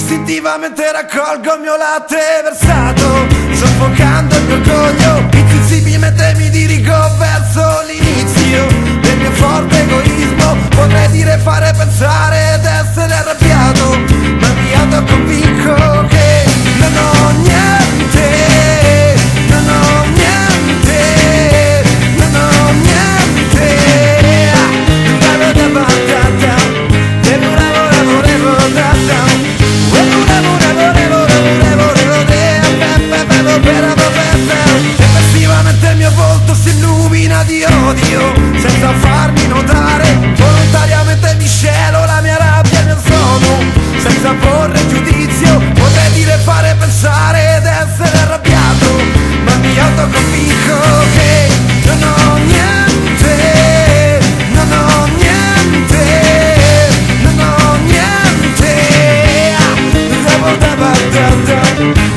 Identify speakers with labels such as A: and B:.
A: Istintivamente raccolgo il mio latte versato, soffocando il mio orgoglio. Insensibilmente mi dirigo verso l'inizio del mio forte egoismo. Potrei dire, fare, pensare ed essere arrabbiato, ma mi autoconvinco che non ho niente, non ho niente, non ho niente. Effettivamente il mio volto si illumina di odio, senza farmi notare. Volontariamente miscelo la mia rabbia nel suono, senza porre giudizio. Potrei dire, fare, pensare ed essere arrabbiato, ma mi autoconvinco che non ho niente, non ho niente, non ho niente.